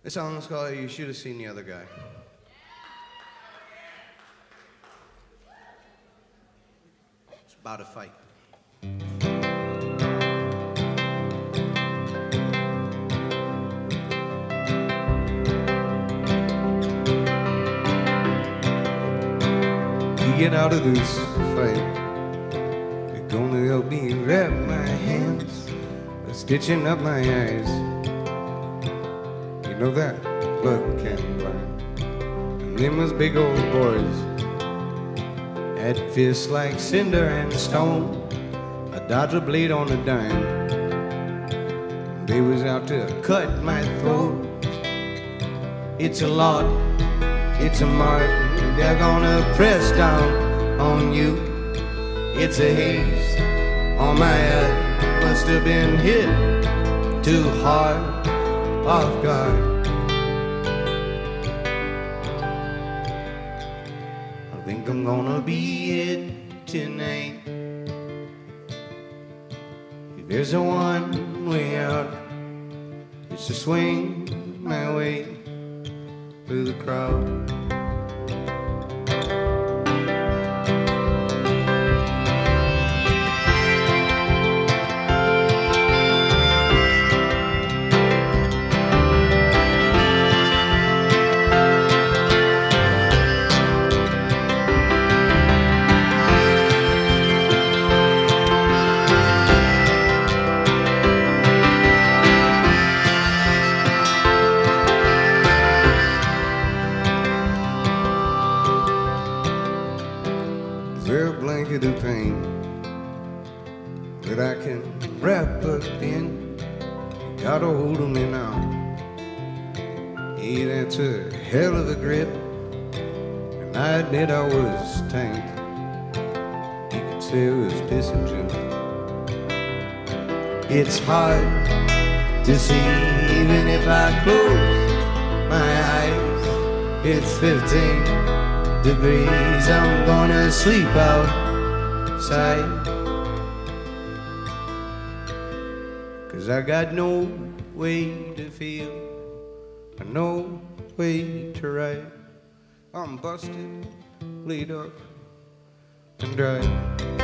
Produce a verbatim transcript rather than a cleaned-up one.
This song's called You Should Have Seen the Other Guy. It's about a fight. You get out of this fight, you're gonna help me wrap my hands, stitching up my eyes. You know that blood can blind. And them was big old boys, had fists like cinder and stone, a dodge a blade on a dime. They was out to cut my throat. It's a lot, it's a mark, they're gonna press down on you. It's a haze on my head, must have been hit too hard, off guard. I think I'm gonna be it tonight. If there's a one way out, it's to swing my way through the crowd. Of pain that I can wrap up in, got a hold of me now. Hey, that's a hell of a grip, and I admit I was tanked. You could say it was pissing juice. It's hard to see even if I close my eyes. It's fifteen degrees, I'm gonna sleep out side, 'cause I got no way to feel, no way to write. I'm busted, laid up and dry.